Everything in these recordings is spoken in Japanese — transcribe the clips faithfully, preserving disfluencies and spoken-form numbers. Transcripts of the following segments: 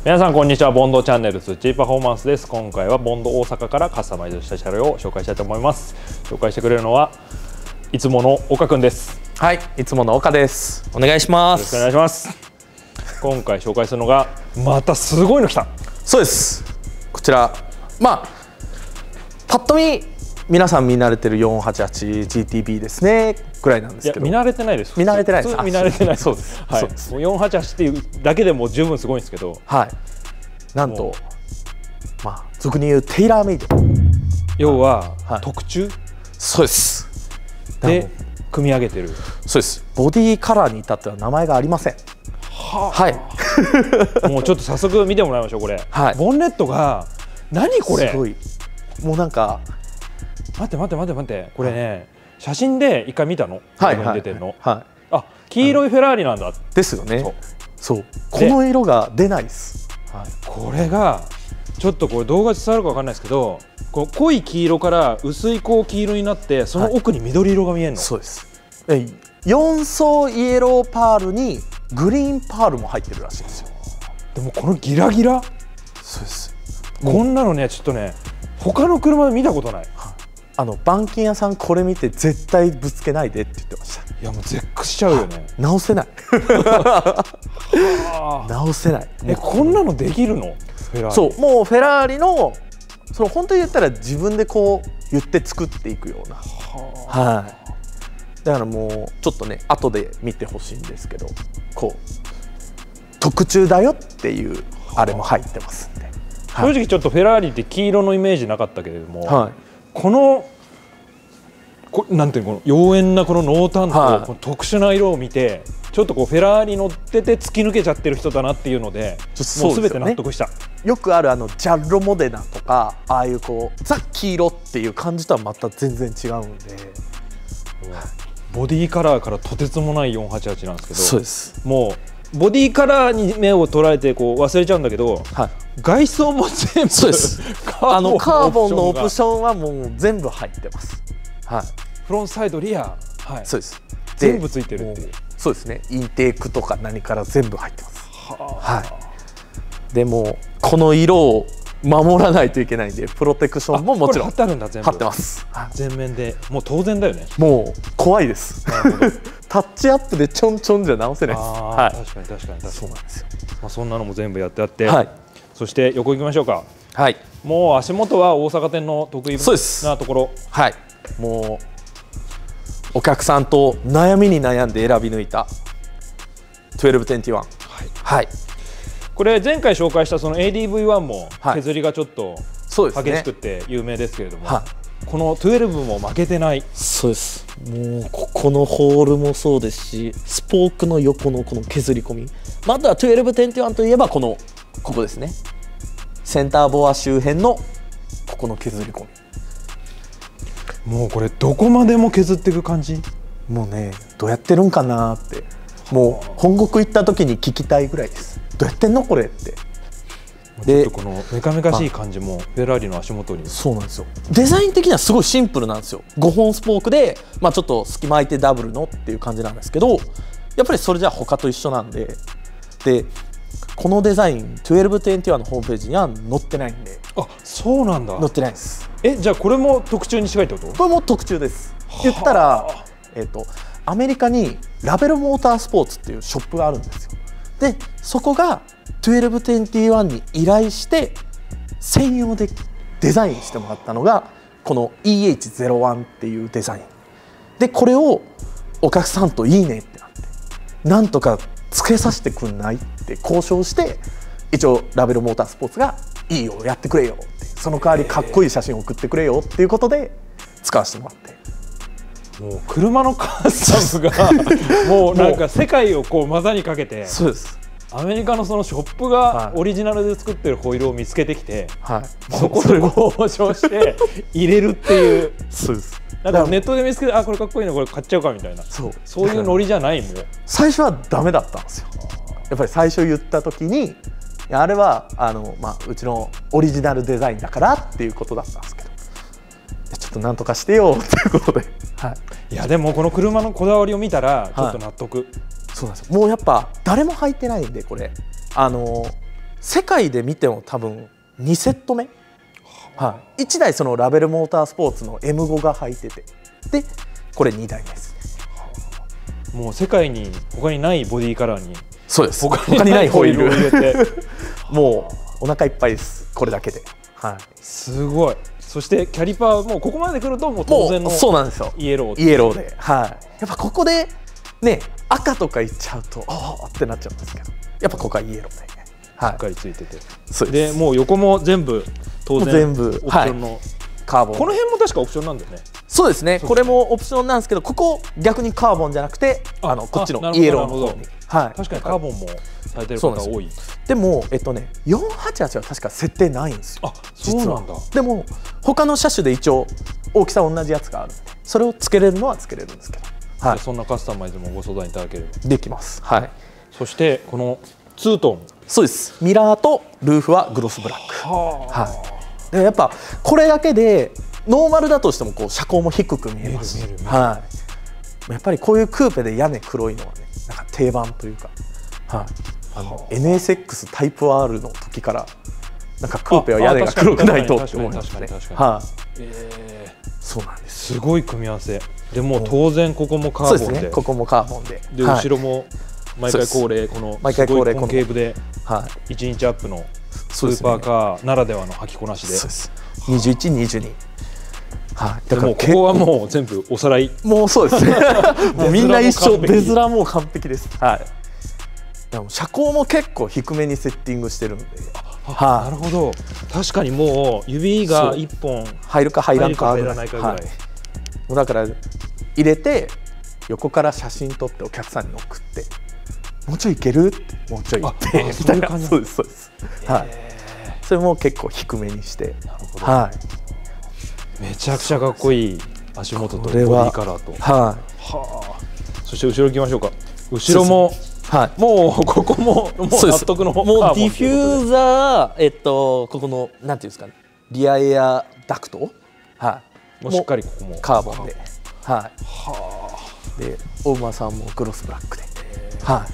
皆さんこんにちは。ボンドチャンネルスチーパフォーマンスです。今回はボンド大阪からカスタマイズした車両を紹介したいと思います。紹介してくれるのはいつもの岡くんです。 はい、いつもの岡です。お願いします。 よろしくお願いします。今回紹介するのがまたすごいの来た。 そうです。こちら、まあパッと見皆さん見慣れてる よんはちはちジーティービー ですねぐらいなんですけど、 いや見慣れてないです。 見慣れてないです。 見慣れてない。 そうです。 はい。もうよんはちはちっていうだけでも十分すごいんですけど、 はい。なんとまあ俗に言うテイラーメイド。 要は、 はい、 特注。 そうです。 で組み上げてる。 そうです。ボディカラーに至っては名前がありません。 はあ、 はい。 もうちょっと早速見てもらいましょう。これ。 はい。 ボンネットが何これ。 すごい。もうなんか。 待って待って待って待ってこれね、写真で一回見たの。 はいはい、出てるの。 はい。 あ、黄色いフェラーリなんだ。 ですよね。そう。この色が出ないです。 はい。これがちょっとこれ動画で伝わるかわかんないですけど、こう濃い黄色から薄いこう黄色になってその奥に緑色が見えるの。 そうです。え、よん層イエローパールにグリーンパールも入ってるらしいんですよ。 でもこのギラギラ。 そうです。 こんなのねちょっとね他の車で見たことない。 あの板金屋さんこれ見て絶対ぶつけないでって言ってました。 いやもう絶句しちゃうよね。 直せない。直せない。 え、こんなのできるの？フェラーリ。 そう、もうフェラーリのその本当に言ったら自分でこう言って作っていくような。はい。だからもうちょっとね後で見てほしいんですけど、こう特注だよっていうあれも入ってますんで。 正直ちょっとフェラーリって黄色のイメージなかったけれども。はい。このこなんていうの、この妖艶なこの濃淡と、はい、この特殊な色を見てちょっとこうフェラーリ乗ってて突き抜けちゃってる人だなっていうので、もう全て納得した。 よくあるあのジャッロモデナとかああいうこうザ・黄色っていう感じとはまた全然違うんで、 ボディカラーからとてつもないよんはちはちなんですけど、 そうです。 もうボディカラーに目を捉えてこう忘れちゃうんだけど、はい、外装も全部そうですあのカーボンのオプションはもう全部入ってます。はい、 フロントサイドリア、はい、そうです。全部ついてるっていう。 そうですね。インテークとか何から全部入ってます。はい。でもこの色を守らないといけないんでプロテクションももちろん貼ってあるんだ。全部貼ってます。 全面でもう当然だよね。 もう怖いです。タッチアップでちょんちょんじゃ直せないです。 はい。確かに確かに確かに。 そうなんですよ。 まあそんなのも全部やってあって、はい、そして横行きましょうか。 はい。 もう足元は大阪店の得意なところ。 はい。もうお客さんと悩みに悩んで選び抜いたじゅうににじゅういち。はい。はい。 これ前回紹介したその エーディーブイワン も削りがちょっと激しくて有名ですけれども、はい、このじゅうにも負けてない。 そうです。もうここのホールもそうですし、スポークの横のこの削り込み、まずはじゅうににじゅういちといえばこのここですね。センターボア周辺のここの削り込み、もうこれどこまでも削っていく感じ。 もうね、どうやってるんかなって、もう本国行った時に聞きたいぐらいです。どうやってんのこれって。 で、このメカメカしい感じもフェラーリの足元に。 そうなんですよ。デザイン的にはすごいシンプルなんですよ。ごほんスポークで、まあ、ちょっと隙間空いてダブルのっていう感じなんですけど、やっぱりそれじゃ他と一緒なんで、でこのデザインじゅうににじゅういちのホームページには載ってないんで。 あ、そうなんだ。 載ってないです。 え、じゃあこれも特注に近いってこと？ これも特注です。言ったら、えっとアメリカにラベルモータースポーツっていうショップがあるんですよ。でそこがじゅうににじゅういちに依頼して専用でデザインしてもらったのがこの イーエイチゼロワン っていうデザインで、これをお客さんといいねってなって、なんとかつけさせてくんないって交渉して、一応ラベルモータースポーツがいいよやってくれよって、その代わりかっこいい写真を送ってくれよっていうことで使わせてもらって。 もう車のカスタムがもうなんか世界をこう股にかけて、 そうです。 アメリカのそのショップがオリジナルで作ってるホイールを見つけてきて、はい、そこで交渉して入れるっていう。 そうです。 なんかネットで見つけて、あ、これかっこいいのこれ買っちゃうかみたいな、そうそういうノリじゃないもん。 最初はダメだったんですよ。やっぱり最初言った時に、あれはあの、まあ、うちのオリジナルデザインだからっていうことだったんですけど、ちょっとなんとかしてよっていうことで、はい、 いやでもこの車のこだわりを見たらちょっと納得、はい、 そうなんですよ。もうやっぱ誰も履いてないんで、これあの世界で見ても多分にセット目、はい、いちだいそのラベルモータースポーツの エムご が入ってて、でこれにだいめです。 もう世界に他にないボディカラーに、 そうです、他にないホイールを入れてもうお腹いっぱいです、これだけで。はい、 すごい。そしてキャリパーもここまで来るともう当然のそうなんですよ、 イエローイエローで、はい、やっぱここでね赤とかいっちゃうとああってなっちゃうんですけど、やっぱここはイエローで、 はい、しっかりついてて、 そうで、 です。 もう横も全部当然全部オプションの、はい、 カーボン。 この辺も確かオプションなんだよね。 そうですね、これもオプションなんですけど、ここ逆にカーボンじゃなくて、あのこっちのイエローの方に、 はい、確かにカーボンもされてる方多い。 でもえっとねよんはちはちは確か設定ないんですよ。 あ、そうなんだ。 でも他の車種で一応大きさ同じやつがあるんで、それをつけれるのはつけれるんですけど、 はい、そんなカスタマイズもご相談いただければできます。はい。 そしてこのツートン、そうです。ミラーとルーフはグロスブラック。はあ、はい。でやっぱこれだけでノーマルだとしてもこう車高も低く見えますし、はい。やっぱりこういうクーペで屋根黒いのはね、なんか定番というか、はい。あの エヌエスエックス タイプ アール の時からなんかクーペは屋根が黒くないとって思いましたね。はい。えー、そうなんです。 すごい組み合わせ。でも当然ここもカーボンで、そうですね、 ここもカーボンで、 で後ろも毎回恒例この毎回恒例コンケーブでいちインチアップのスーパーカーならではの履きこなしで、 そうです。にじゅういち、にじゅうに。 はい。だからここはもう全部おさらい。 もうそうですね。もうみんな一緒、出面もう完璧です。はい。でも車高も結構低めにセッティングしてるんで、 はい、なるほど。確かにもう指がいっぽん入るか入らんか入らないかぐらい、はい、 だから入れて横から写真撮ってお客さんに送って、もうちょいいけるってもうちょいいってみたいな。そうですそうです。はい。それも結構低めにして、 なるほど、 はい、 めちゃくちゃかっこいい足元とボディカラーと、 はい、 はあ。そして後ろ行きましょうか。後ろもはい、 もうここももう納得のもうディフューザー、えっとここのなんていうんですかね、リアエアダクト、はい、 もうしっかりここもカーボンで、はい、はあ、で大馬さんもグロスブラックで、はい、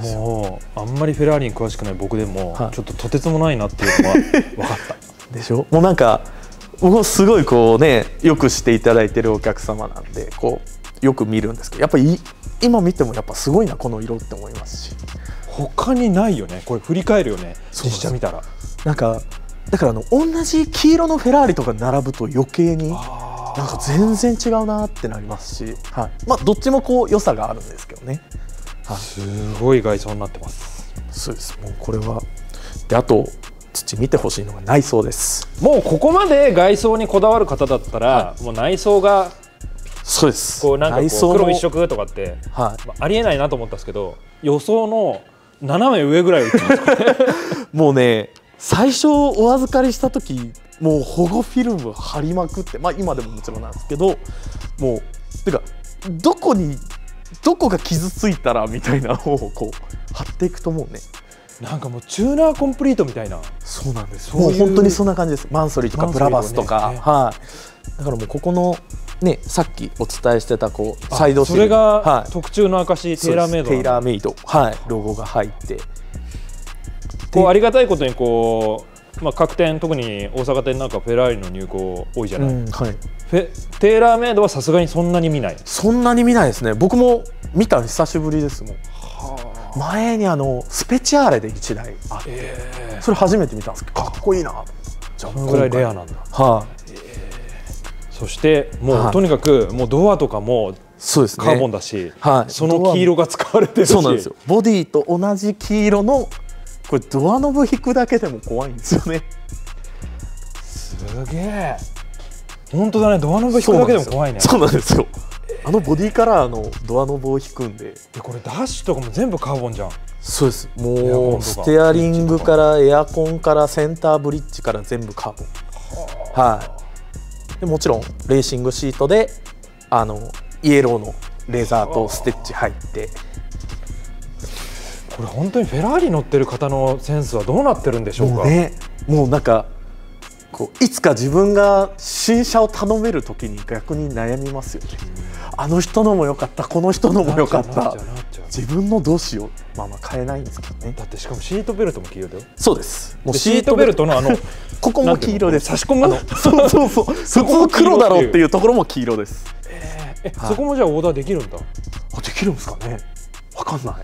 もうあんまりフェラーリに詳しくない僕でも、はい、ちょっととてつもないなっていうのは分かったでしょ。もうなんか僕すごいこうねよくしていただいてるお客様なんでこうよく見るんですけど、やっぱり今見てもやっぱすごいなこの色って思いますし、 他にないよねこれ。振り返るよね実写見たら。 なんかだからあの同じ黄色のフェラーリとか並ぶと余計になんか全然違うなってなりますし、はい、まあどっちもこう良さがあるんですけどね、 はい、すごい外装になってます。 そうです。もうこれはで、あと土見てほしいのが内装です。 もうここまで外装にこだわる方だったら、はい、もう内装がそうです。 こうなんかこう黒一色とかって、 はい、 まあ、ありえないなと思ったんですけど、予想の斜め上ぐらい売ってますからねもうね最初お預かりした時もう保護フィルム貼りまくって、まあ今でももちろんなんですけど、もうてかどこにどこが傷ついたらみたいなのをこう貼っていくと思うね。 なんかもうチューナーコンプリートみたいな。 そうなんです。もう本当にそんな感じです。マンソリーとかブラバスとか、ね、はい。だからもうここのね、さっきお伝えしてたこうサイドシール、 それが特注の証、テイラーメイド、 テイラーメイド、はい、ロゴが入って、 こうありがたいことにこう、まあ、各店特に大阪店なんかフェラーリの入庫多いじゃない、うん、はい、フェテイラーメイドはさすがにそんなに見ない。 そんなに見ないですね。僕も見た久しぶりですもん。はあ、前にあのスペチャーレでいちだいあって、えー、それ初めて見たんですけどかっこいいな。 じゃあそのぐらいレアなんだ。 はい、 そしてもう、はい、とにかくもうドアとかもそうです、ね、カーボンだし、はい、その黄色が使われてるし、 そうなんですよ。ボディと同じ黄色のこれドアノブ引くだけでも怖いんですよね。 すげえ。本当だね。ドアノブ引くだけでも怖いね。 そうなんですよ。あのボディカラーのドアノブを引くんで。 でこれダッシュとかも全部カーボンじゃん。 そうです。もうステアリングからエアコンからセンターブリッジから全部カーボン。はい。でもちろんレーシングシートであのイエローのレーザーとステッチ入って。 これ本当にフェラーリ乗ってる方のセンスはどうなってるんでしょうか。 もうね、もうなんかこういつか自分が新車を頼める時に逆に悩みますよね。あの人のも良かった、この人のも良かった、 自分のどうしよう、まあまあ買えないんですけどね。 だってしかもシートベルトも黄色だよ。 そうです。 もうシートベルトのあのここも黄色です。 差し込むそうそうそう普通黒だろうっていうところも黄色です。 えー、え、はい、そこもじゃあオーダーできるんだ。 あ、できるんですかね。わかんない。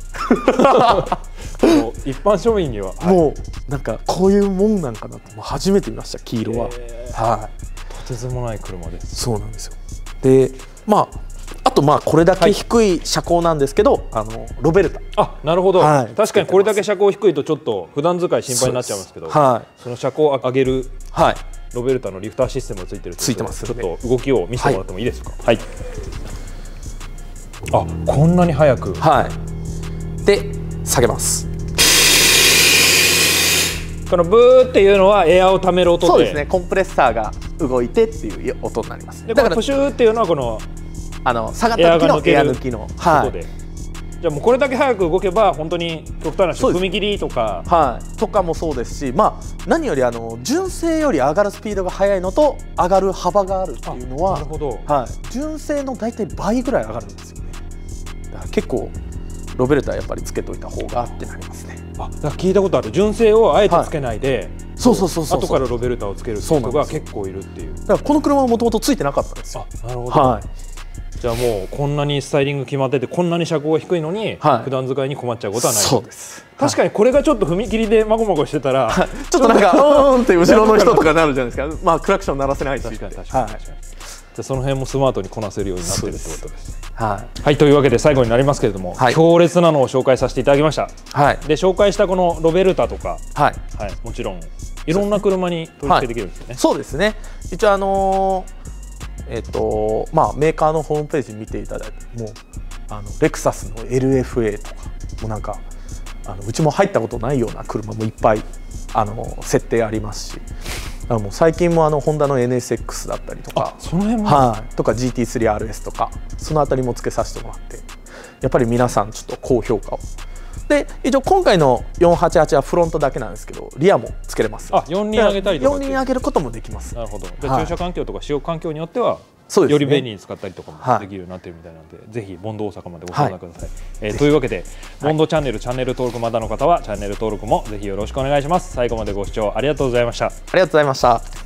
一般庶民には、 はい、もうなんかこういうもんなんかなってもう初めて見ました、黄色は。 えー、 はい。 とてつもない車です。 そうなんですよ。で、まああとまあこれだけ低い車高なんですけど、はい、あのロベルタ。 あ、なるほど、はい、確かにこれだけ車高低いとちょっと普段使い心配になっちゃいますけど、はい、その車高を上げる、はい、ロベルタのリフターシステムがついてるついてます。 ちょっと動きを見せてもらってもいいですか。はい、あ、こんなに速く、 はい、で下げます。 このブーっていうのはエアをためる音で、 そうですね、コンプレッサーが動いてっていう音になります。 でだからプシューっていうのはこのあの下がった時のエア抜きの音で、はい、じゃあもうこれだけ速く動けば本当に極端な踏切とか、 はい、とかもそうですし、まあ何よりあの純正より上がるスピードが速いのと上がる幅があるっていうのは、 なるほど、 はい、純正の大体倍ぐらい上がるんですよね。だから結構ロベルタやっぱりつけといた方がってなりますね。 あ、だから聞いたことある。純正をあえてつけないで、はい、 そうそうそうそう、 後からロベルタをつける人が結構いるっていう。 だからこの車はもともとついてなかったんですよ。 あ、なるほど、はい、じゃあもうこんなにスタイリング決まっててこんなに車高が低いのに、はい、普段使いに困っちゃうことはない。 そうです。 確かにこれがちょっっと踏切でまごまごしてたら、はい、 ちょっとなんかうーんって後ろの人とかなるじゃないですか。まあクラクション鳴らせないし。 確かに確かに、はい、じゃあその辺もスマートにこなせるようになってるってことです。 はい、 はい、というわけで最後になりますけれども、はい、強烈なのを紹介させていただきました。はい、で紹介したこのロベルタとか、はいはい、もちろんいろんな車に取り付けできるんですよね。はい、 そうですね。一応あのー、えっとまあメーカーのホームページ見ていただいてもあのレクサスの エルエフエー とかもなんかあのうちも入ったことないような車もいっぱいあの設定ありますし。あの最近もあのホンダの エヌエスエックス だったりとか、 その辺も、 はい、とか ジーティースリーアールエス とかそのあたりもつけさせてもらって、やっぱり皆さんちょっと高評価を。で一応今回のよんはちはちはフロントだけなんですけどリアもつけれます。 あ、よん輪上げたりとか。 よん輪上げることもできます。 なるほど。で、はい、駐車環境とか使用環境によってはそうですね、より便利に使ったりとかもできるようになってるみたいなので、はい、ぜひボンド大阪までご相談ください。はい、えー、というわけでボンドチャンネル、はい、チャンネル登録まだの方はチャンネル登録もぜひよろしくお願いします。最後までご視聴ありがとうございました。ありがとうございました。